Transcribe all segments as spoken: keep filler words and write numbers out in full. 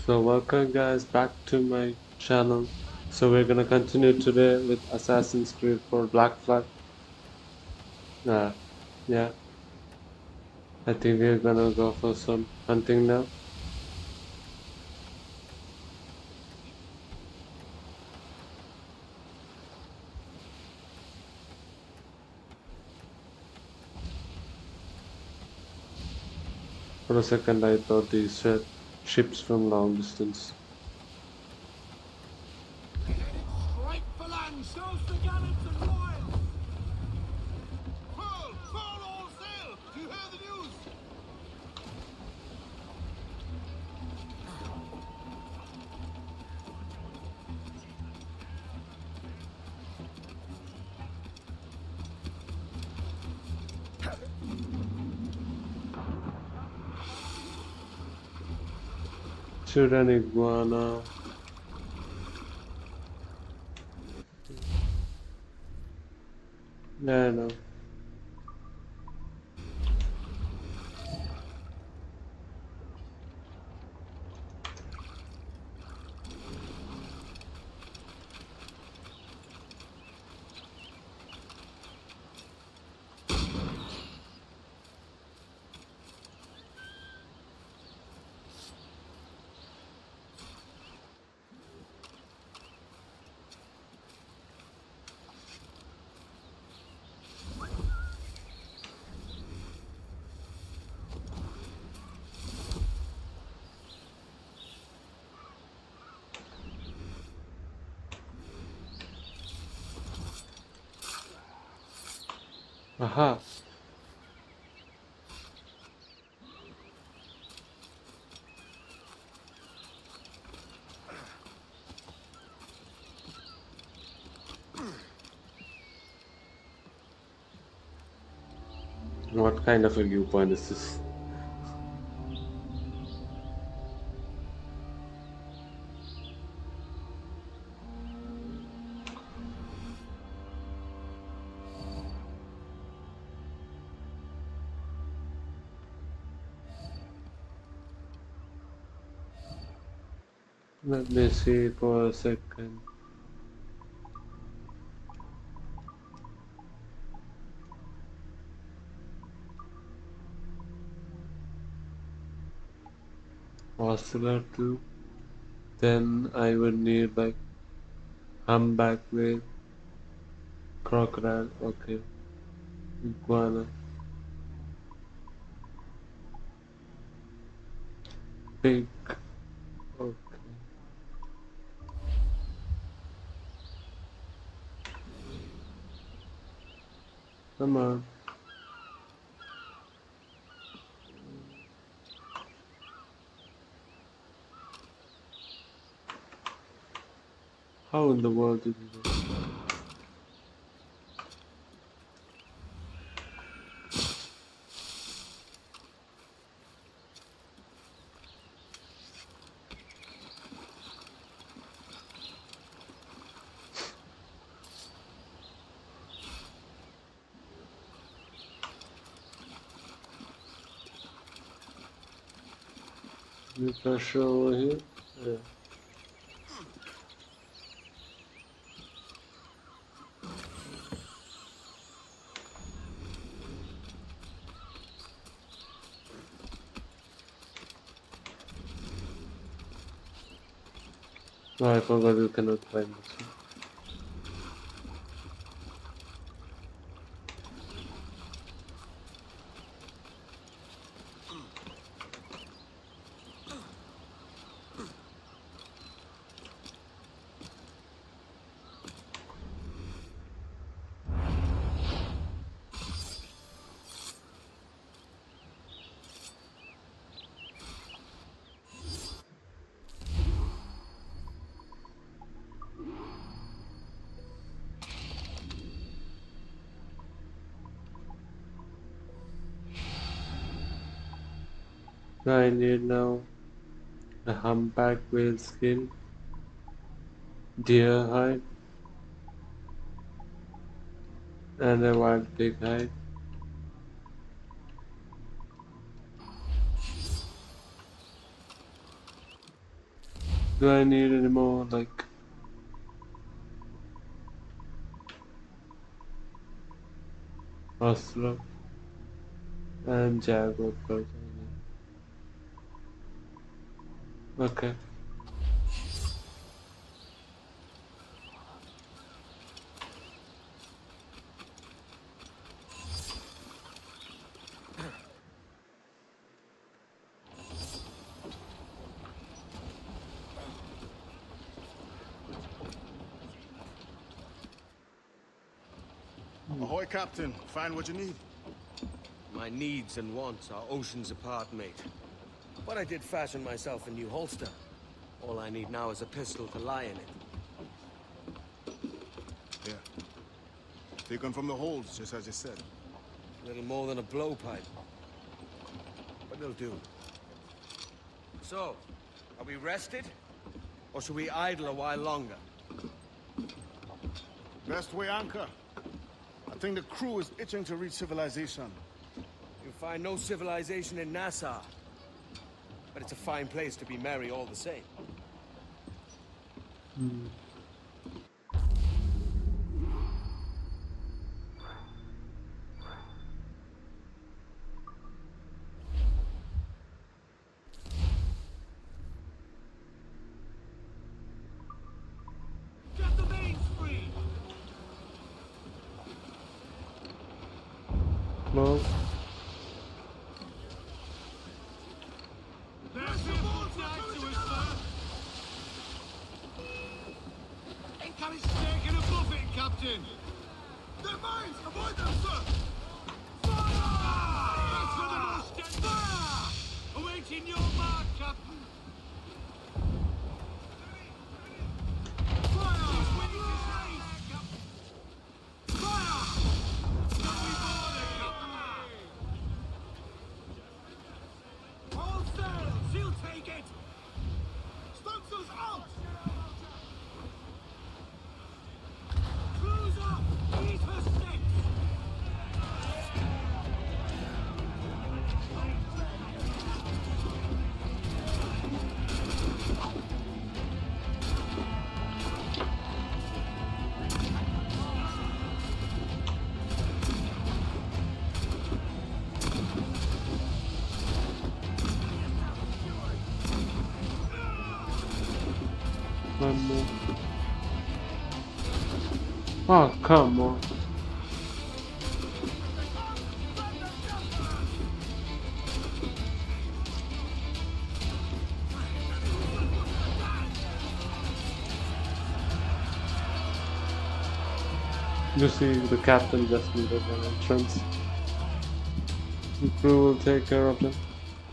So welcome guys back to my channel. So we're gonna continue today with Assassin's Creed for Black Flag. Uh, yeah, I think we're gonna go for some hunting now. For a second I thought these were ships from long distance. They're headed straight for land. Shows the gallants and royals. Full, full all sail. Do you hear the news? Shoot an iguana. Yeah, no. Aha. What kind of a viewpoint is this? Let me see for a second. Oscillator two. Then I would need like humpback whale, crocodile, okay, iguana, pig, okay. Come on. How in the world did you do? New pressure over here? Yeah. Oh, I forgot you cannot climb this one. I need now a humpback whale skin, deer hide, and a wild pig hide. Do I need any more, like... Oslo and Jaguar person? Okay. Ahoy, Captain. Find what you need. My needs and wants are oceans apart, mate. But I did fashion myself a new holster. All I need now is a pistol to lie in it. Yeah. Taken from the holds, just as you said. Little more than a blowpipe. But it'll do. So, are we rested? Or should we idle a while longer? Best way anchor. I think the crew is itching to reach civilization. You'll find no civilization in Nassau. But it's a fine place to be merry all the same. Hmm. Get the mains free! Well, There's the ball tag to us, sir! Incoming taking a buffet, Captain! They're mines! Avoid them, sir! Fire! That's for the Mustang! Fire! Awaiting your mark, Captain! Fire! He's winning his race, Captain! Fire! Don't we bother, Captain! All sails! He'll take it! Stunsails out! Cruise up! Eat her six! one more. Oh, come on. You see, the captain just needed an entrance. The crew will take care of them.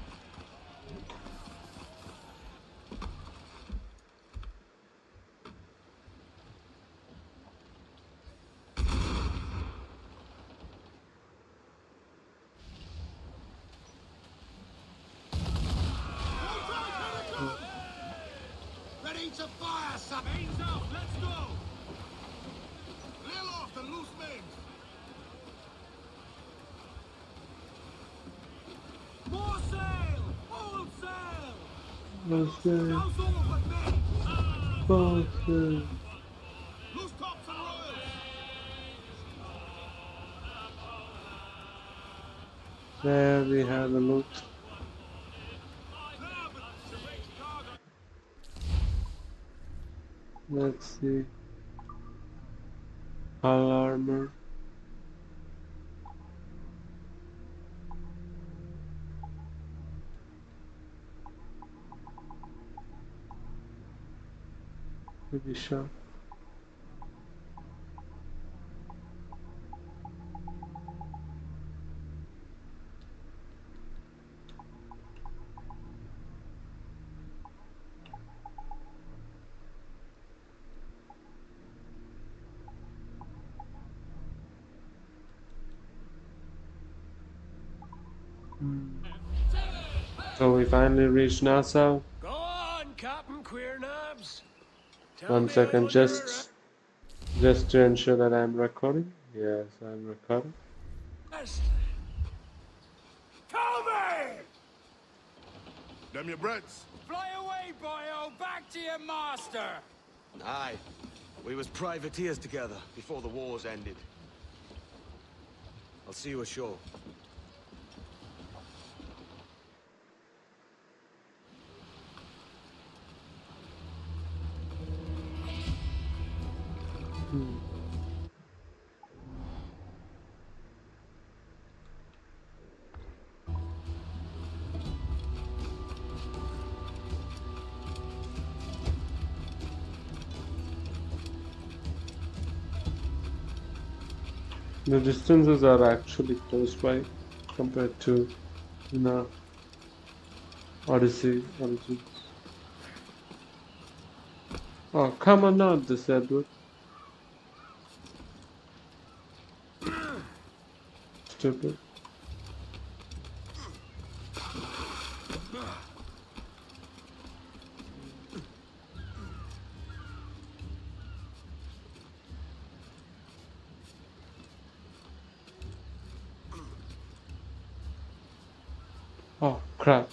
Ready to fire, sir! Mains out! Let's go! Lil off the loose mains! More sail! All sail! Let's go. Now's all but me! Both, uh, Loose tops and royals! There we have the loot. Let's see. Hull armor. Ubisoft. So we finally reached Nassau. Go on, Captain Queernabs. Tell One me second, what just just to ensure that I'm recording. Yes, I'm recording. you're- Tell me! Them your breads. Fly away, boyo! Back to your master! Aye. We was privateers together before the wars ended. I'll see you ashore. Hmm. The distances are actually close by compared to, you know, Odyssey, Origins. Oh, come on now, this Edward. Stupid. Oh, crap.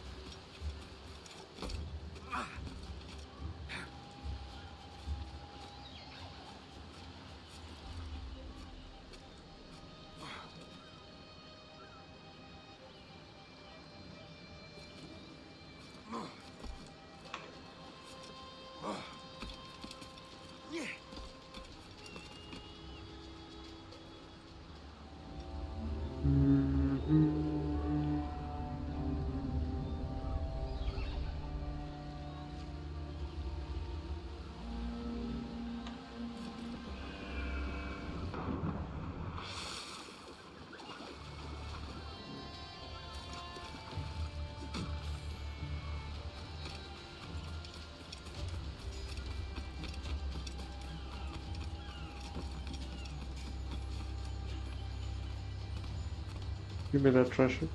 Give me that treasure.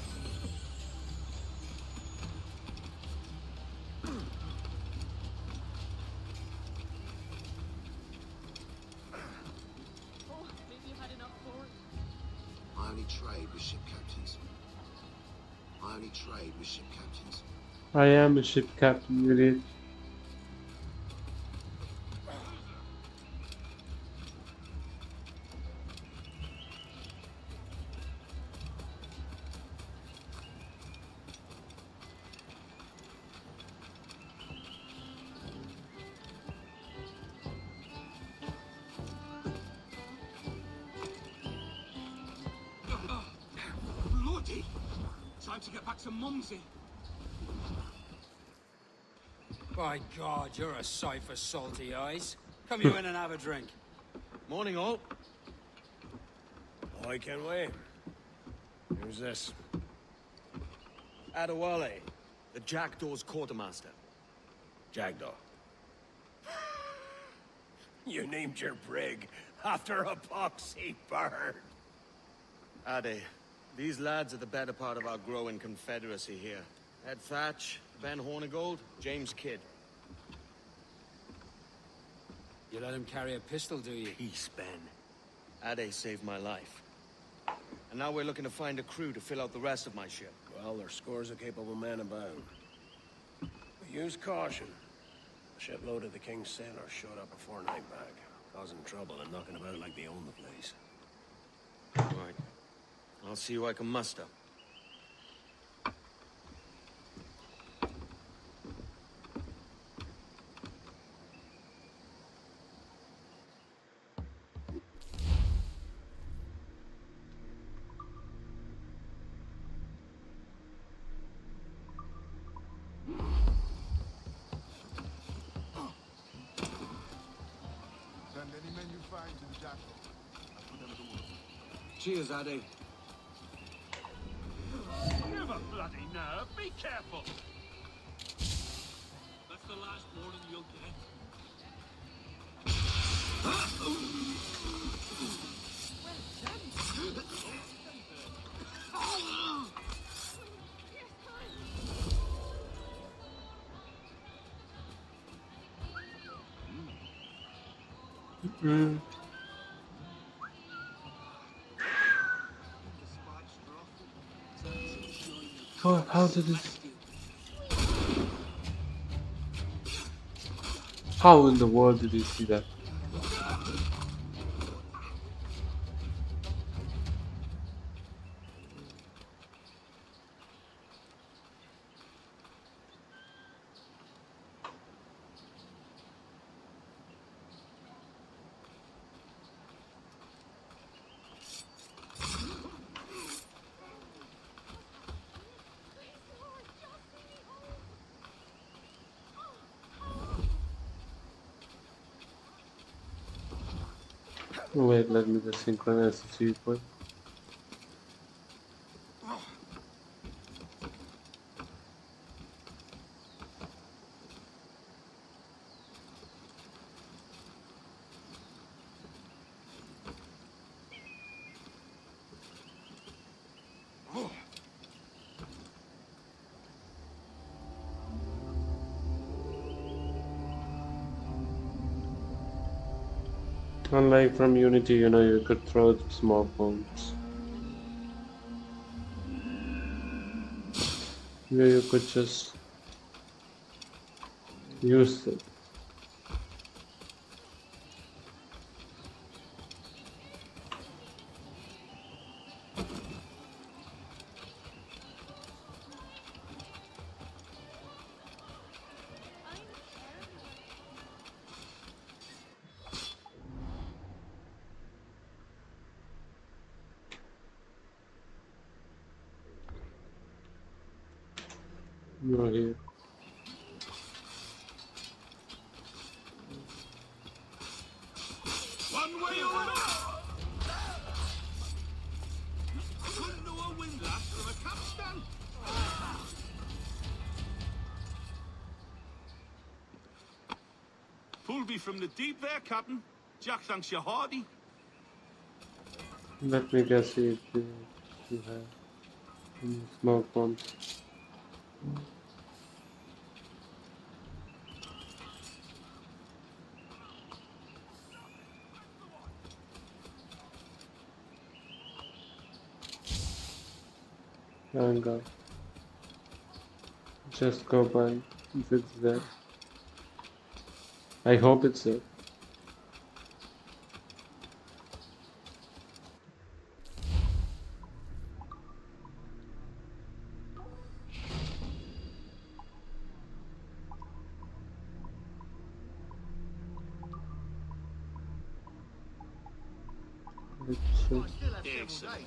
I only trade with ship captains. I only trade with ship captains. I am a ship captain, you idiot. Lordy! Time to get back to Mumsy. By God, you're a sight for salty eyes. Come you in and have a drink. Morning, all. Oi, Kenway. Who's this? Adewale, the Jackdaw's quartermaster. Jackdaw. You named your brig after a poxy bird. Ade, these lads are the better part of our growing confederacy here. Ed Thatch, Ben Hornigold, James Kidd. You let him carry a pistol, do you? Peace, Ben. Ade saved my life. And now we're looking to find a crew to fill out the rest of my ship. Well, there's scores of capable men about. But use caution. A shipload of the King's sailors showed up before nightback, causing trouble and knocking about like they own the place. All right. I'll see who I can muster. Send any men you find to the Jackal. I'll put them to work. Cheers, Ade. You've a bloody nerve. Be careful. That's the last warning you'll get. Mm. How, how did this? How in the world did you see that? Wait, let me just synchronize the viewpoint. Unlike from Unity, you know, you could throw small bombs. Here you could just use it. You're here. One way or another! Couldn't know a windlass from a capstan. Pulled me from the deep there, Captain. Jack thanks you hearty. Let me guess if you, you have any smoke bombs. Hang on. Just go by if it's there. I hope it's there. Let's check. Excellent.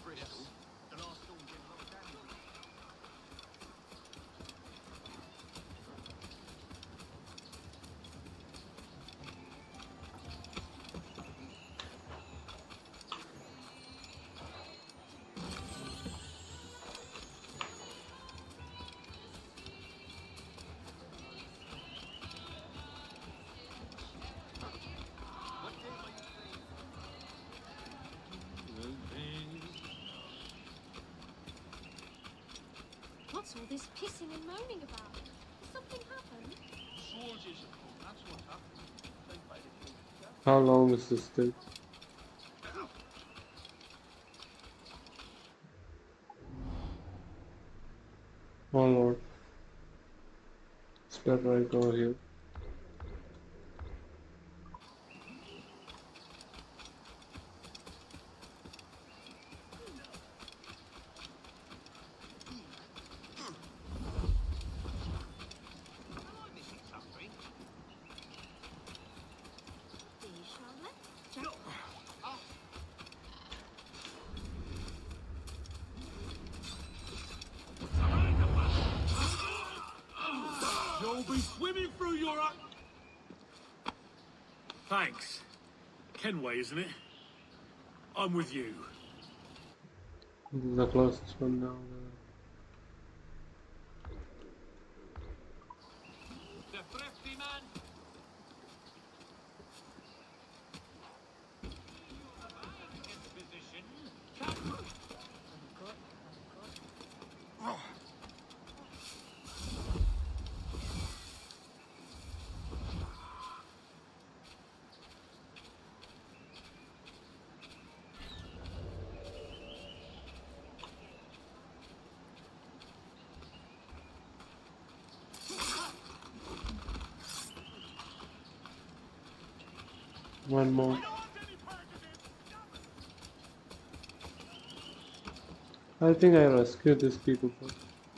What's all this pissing and moaning about? Has something happened? Soldiers, that's what happened. They made it. How long is this take? Oh lord. It's better I go here. You'll be swimming through your... Thanks. Kenway, isn't it? I'm with you. This is the closest one now. The thrifty man. One more. I think I rescued these people first.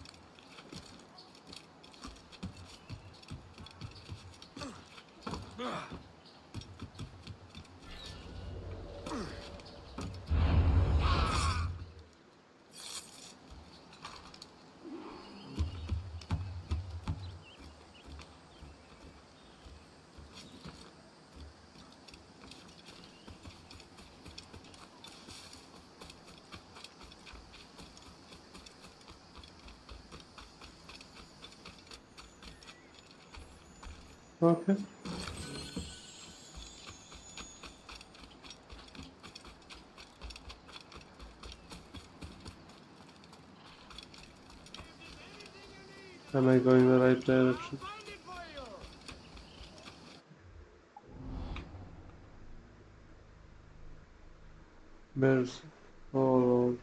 Okay. Am I going the right direction? Bears. Oh Lord.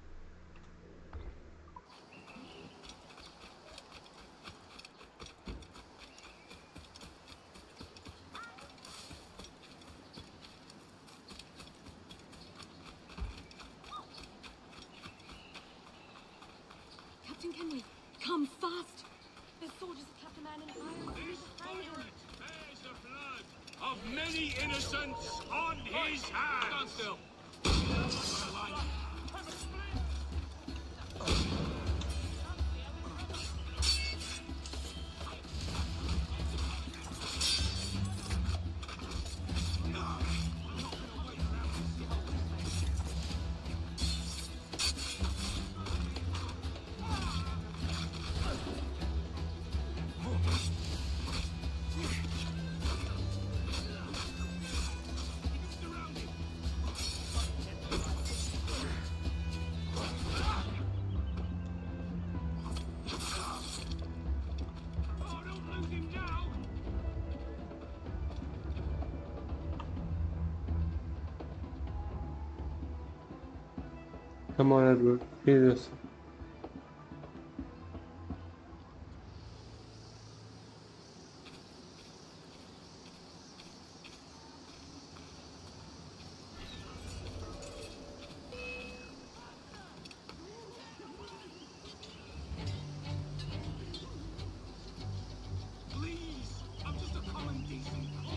Captain Kenway, come fast! The soldiers have kept a man in irons. We need to find him. There's the blood of many innocents on his hands. Stand still. Come on, Edward. Heal yourself. Please, I'm just a common decent cop.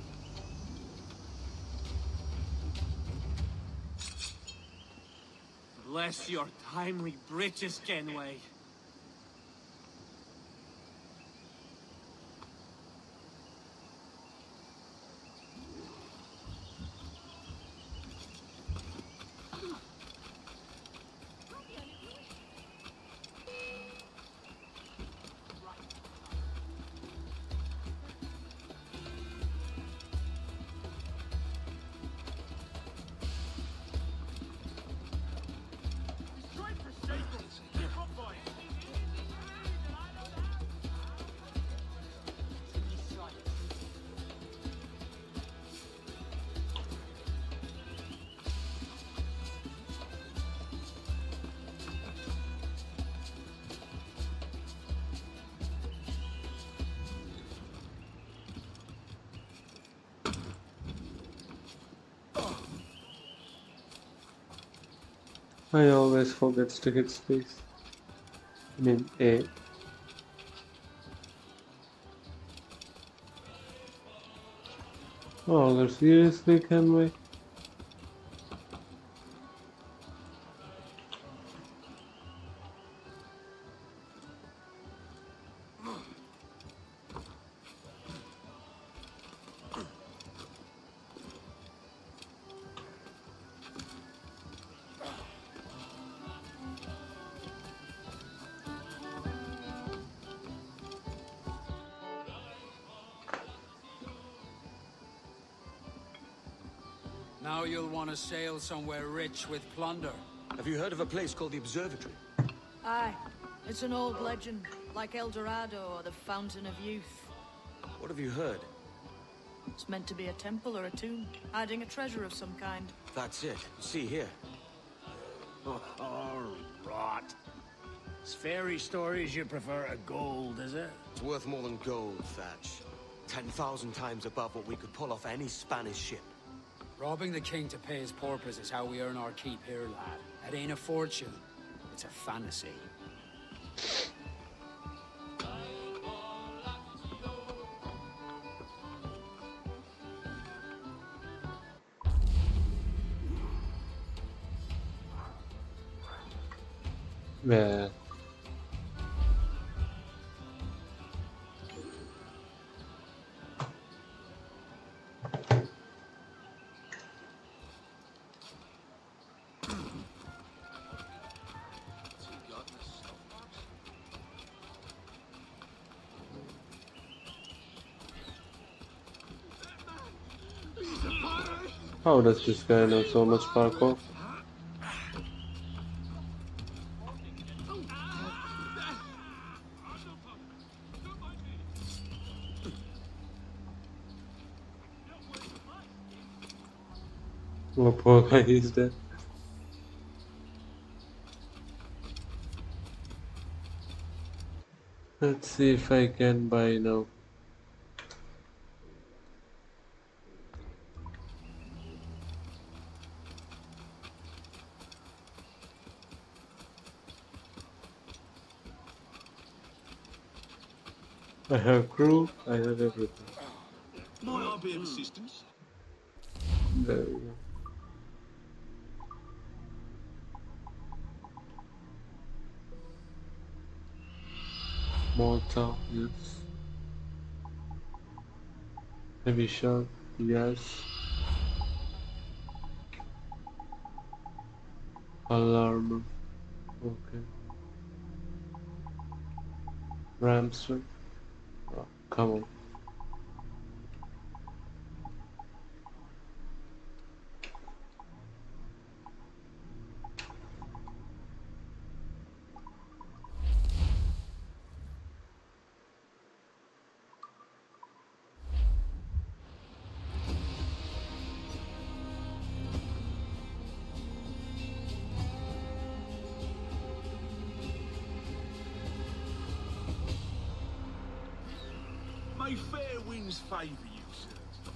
Bless your timely breeches, Kenway. I always forget to hit space. I mean A. Oh, seriously, Kenway? Now you'll want to sail somewhere rich with plunder. Have you heard of a place called the Observatory? Aye. It's an old legend, like El Dorado or the Fountain of Youth. What have you heard? It's meant to be a temple or a tomb, hiding a treasure of some kind. That's it. See here. Oh, rot. It's fairy stories you prefer to gold, is it? It's worth more than gold, Thatch. ten thousand times above what we could pull off any Spanish ship. Robbing the king to pay his porpoise is how we earn our keep here, lad. It ain't a fortune. It's a fantasy. Yeah. How does this guy know so much parkour? Oh, poor guy, he's dead. Let's see if I can buy now. I have crew, I have everything. Might I be of assistance? There we go. Mortar, yes. Heavy shot, yes. Alarm, okay. Ramster, oh, come on. May fair winds favour you, sir.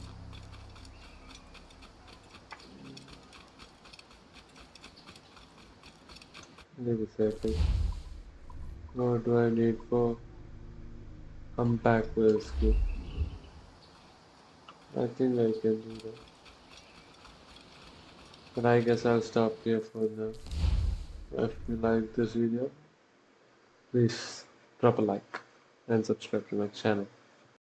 Wait a second. What do I need for compact rescue? I think I can do that. But I guess I'll stop here for now. If you like this video, please drop a like and subscribe to my channel.